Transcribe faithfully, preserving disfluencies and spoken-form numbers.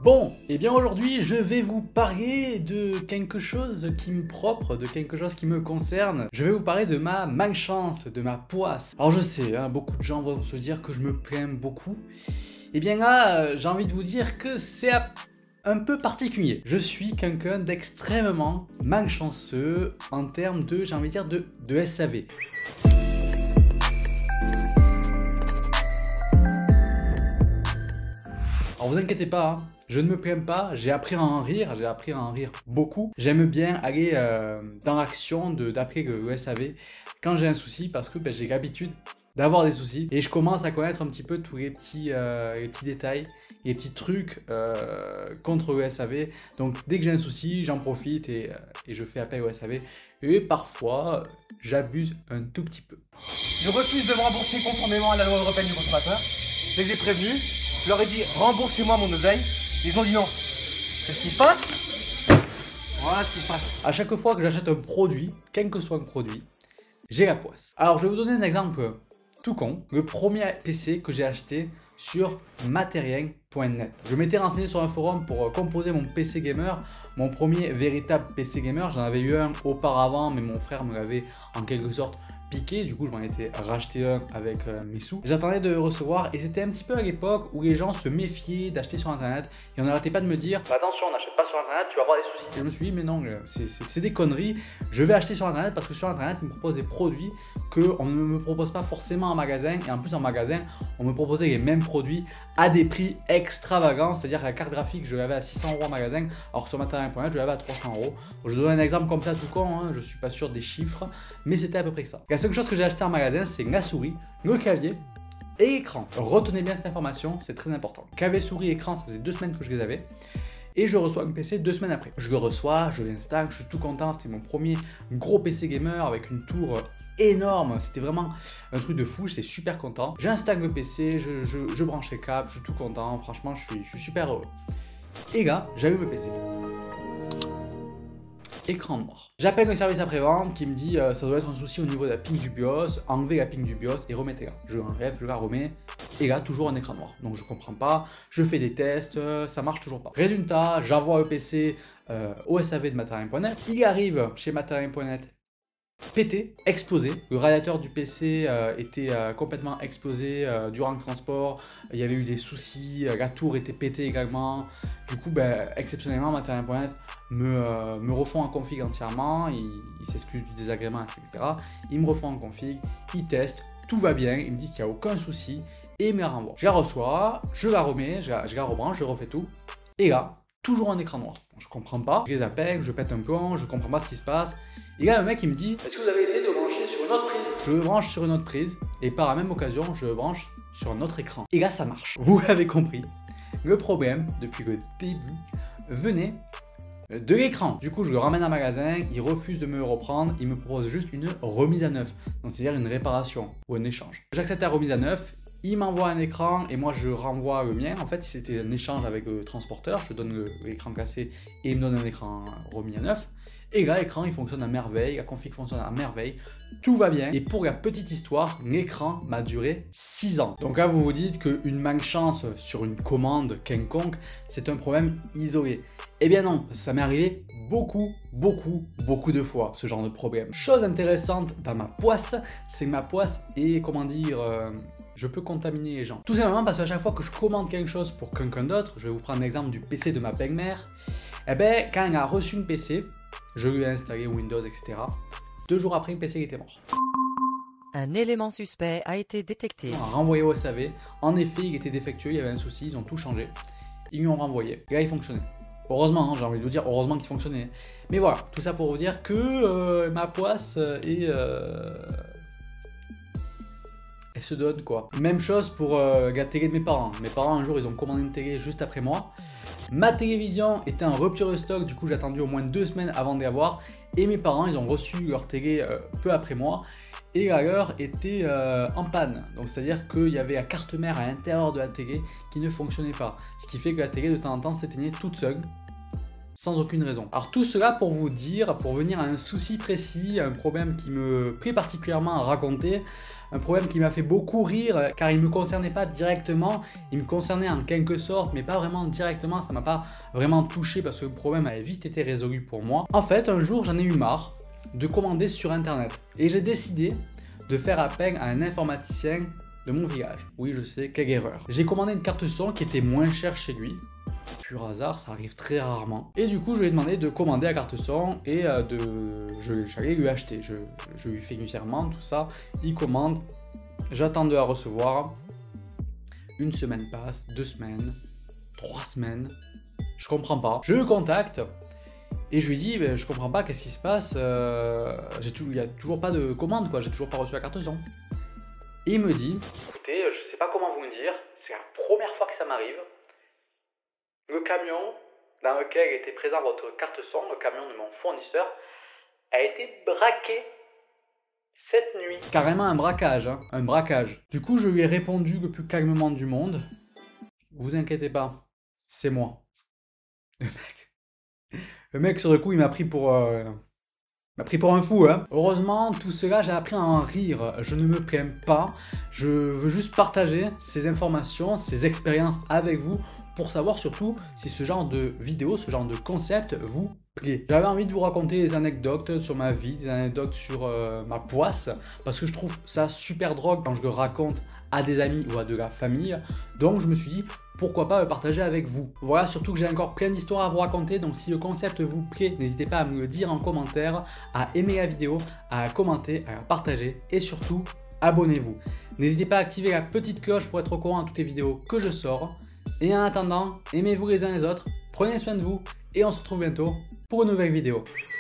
Bon, et bien aujourd'hui je vais vous parler de quelque chose qui me propre, de quelque chose qui me concerne. Je vais vous parler de ma malchance, de ma poisse. Alors je sais, hein, beaucoup de gens vont se dire que je me plains beaucoup. Et bien là, j'ai envie de vous dire que c'est un peu particulier. Je suis quelqu'un d'extrêmement malchanceux en termes de, j'ai envie de dire, de, de S A V. Alors vous inquiétez pas, hein, je ne me plains pas, j'ai appris à en rire, j'ai appris à en rire beaucoup. J'aime bien aller euh, dans l'action d'appeler le S A V quand j'ai un souci parce que ben, j'ai l'habitude d'avoir des soucis et je commence à connaître un petit peu tous les petits, euh, les petits détails, les petits trucs euh, contre le S A V. Donc dès que j'ai un souci, j'en profite et, euh, et je fais appel au S A V. Et parfois, j'abuse un tout petit peu. Je refuse de me rembourser conformément à la loi européenne du consommateur. Je les ai prévenus. Je leur ai dit remboursez-moi mon oseille. Ils ont dit non. Qu'est-ce qui se passe? Voilà ce qui se passe. À chaque fois que j'achète un produit, quel que soit le produit, j'ai la poisse. Alors je vais vous donner un exemple tout con. Le premier P C que j'ai acheté sur matériel point net. Je m'étais renseigné sur un forum pour composer mon P C gamer. Mon premier véritable P C gamer, j'en avais eu un auparavant, mais mon frère me l'avait en quelque sorte piqué, du coup je m'en étais racheté un avec euh, mes sous. J'attendais de le recevoir et c'était un petit peu à l'époque où les gens se méfiaient d'acheter sur internet et on n'arrêtait pas de me dire bah attention, n'achète pas sur internet, tu vas avoir des soucis. Et je me suis dit mais non, c'est des conneries, je vais acheter sur internet parce que sur internet ils me proposent des produits qu'on ne me propose pas forcément en magasin et en plus en magasin on me proposait les mêmes produits à des prix extravagants, c'est à dire que la carte graphique je l'avais à six cents euros en magasin alors que sur matériel point net je l'avais à trois cents euros. Je donne un exemple comme ça tout con, hein, je suis pas sûr des chiffres mais c'était à peu près ça. La seule chose que j'ai acheté en magasin, c'est la souris, le clavier et l'écran. Retenez bien cette information, c'est très important. Clavier, souris, écran, ça faisait deux semaines que je les avais. Et je reçois un P C deux semaines après. Je le reçois, je l'installe, je suis tout content. C'était mon premier gros P C gamer avec une tour énorme. C'était vraiment un truc de fou, j'étais super content. J'installe le P C, je, je, je branche les câbles, je suis tout content. Franchement, je suis, je suis super heureux. Et là, j'allume le P C. Écran noir. J'appelle le service après-vente qui me dit euh, ça doit être un souci au niveau de la ping du BIOS, enlevez la ping du BIOS et remettez-la. Je l'enlève, je la remets et là toujours un écran noir. Donc je comprends pas, je fais des tests, euh, ça marche toujours pas. Résultat, j'envoie le P C euh, au S A V de matériel point net, il arrive chez matériel point net pété, explosé. Le radiateur du P C euh, était euh, complètement explosé euh, durant le transport, il y avait eu des soucis, euh, la tour était pétée également. Du coup, ben, exceptionnellement, matériel point net me, euh, me refont en config entièrement, il, il s'excuse du désagrément, et cetera. Ils me refont en config, ils testent, tout va bien, ils me disent qu'il n'y a aucun souci et ils me la renvoient. Je la reçois, je la remets, je la, je la rebranche, je refais tout. Et là, toujours un écran noir. Je comprends pas, je les appelle, je pète un plomb, je comprends pas ce qui se passe. Et là, le mec il me dit est-ce que vous avez essayé de le brancher sur une autre prise? Je le branche sur une autre prise et par la même occasion, je le branche sur un autre écran. Et là, ça marche. Vous l'avez compris. Le problème, depuis le début, venait de l'écran. Du coup, je le ramène en magasin, il refuse de me le reprendre, il me propose juste une remise à neuf. Donc, c'est-à-dire une réparation ou un échange. J'accepte la remise à neuf, il m'envoie un écran et moi, je renvoie le mien. En fait, c'était un échange avec le transporteur. Je donne l'écran cassé et il me donne un écran remis à neuf. Et là, l'écran, il fonctionne à merveille, la config fonctionne à merveille, tout va bien. Et pour la petite histoire, l'écran m'a duré six ans. Donc là, vous vous dites qu'une malchance sur une commande quelconque, c'est un problème isolé. Eh bien non, ça m'est arrivé beaucoup, beaucoup, beaucoup de fois, ce genre de problème. Chose intéressante dans ma poisse, c'est que ma poisse est, comment dire... Euh, je peux contaminer les gens. Tout simplement parce qu'à chaque fois que je commande quelque chose pour quelqu'un d'autre, je vais vous prendre l'exemple du P C de ma belle-mère, eh bien, quand elle a reçu une P C, je lui ai installé Windows, et cetera. Deux jours après, le P C il était mort. Un élément suspect a été détecté. On a renvoyé au S A V. En effet, il était défectueux, il y avait un souci, ils ont tout changé. Ils lui ont renvoyé. Et là, il fonctionnait. Heureusement, hein, j'ai envie de vous dire, heureusement qu'il fonctionnait. Mais voilà, tout ça pour vous dire que euh, ma poisse est... Euh... Elle se donne quoi. Même chose pour euh, la télé de mes parents. Mes parents un jour ils ont commandé une télé juste après moi. Ma télévision était en rupture de stock, du coup j'ai attendu au moins deux semaines avant de l'avoir. Et mes parents ils ont reçu leur télé euh, peu après moi. Et la leur était euh, en panne. Donc c'est à dire qu'il y avait la carte mère à l'intérieur de la télé qui ne fonctionnait pas. Ce qui fait que la télé de temps en temps s'éteignait toute seule. Sans aucune raison. Alors tout cela pour vous dire, pour venir à un souci précis, un problème qui me plaît particulièrement à raconter. un problème qui m'a fait beaucoup rire car il ne me concernait pas directement, il me concernait en quelque sorte mais pas vraiment directement, ça m'a pas vraiment touché parce que le problème avait vite été résolu pour moi. En fait, un jour j'en ai eu marre de commander sur internet et j'ai décidé de faire appel à un informaticien de mon village. Oui, je sais, quelle erreur. J'ai commandé une carte son qui était moins chère chez lui. Pur hasard, ça arrive très rarement. Et du coup, je lui ai demandé de commander la carte son et euh, de... je j'allais lui acheter. Je, je lui fais un virement, tout ça. Il commande. J'attends de la recevoir. Une semaine passe, deux semaines, trois semaines. Je comprends pas. Je le contacte et je lui dis, ben, je comprends pas, qu'est-ce qui se passe, euh, il n'y a toujours pas de commande, quoi. J'ai toujours pas reçu la carte son. Et il me dit, écoutez, je sais pas comment vous me dire, c'est la première fois que ça m'arrive. Le camion dans lequel était présent votre carte son, le camion de mon fournisseur, a été braqué cette nuit. Carrément un braquage, hein, un braquage. Du coup, je lui ai répondu le plus calmement du monde. Vous inquiétez pas, c'est moi. Le mec, le mec sur le coup, il m'a pris pour... Euh... m'a pris pour un fou, hein. Heureusement, tout cela, j'ai appris à en rire. Je ne me plains pas. Je veux juste partager ces informations, ces expériences avec vous pour savoir surtout si ce genre de vidéo, ce genre de concept vous plaît. J'avais envie de vous raconter des anecdotes sur ma vie, des anecdotes sur euh, ma poisse, parce que je trouve ça super drôle quand je le raconte à des amis ou à de la famille. Donc je me suis dit, pourquoi pas le partager avec vous. Voilà, surtout que j'ai encore plein d'histoires à vous raconter, donc si le concept vous plaît, n'hésitez pas à me le dire en commentaire, à aimer la vidéo, à commenter, à la partager et surtout, abonnez-vous. N'hésitez pas à activer la petite cloche pour être au courant de toutes les vidéos que je sors. Et en attendant, aimez-vous les uns les autres, prenez soin de vous et on se retrouve bientôt pour une nouvelle vidéo.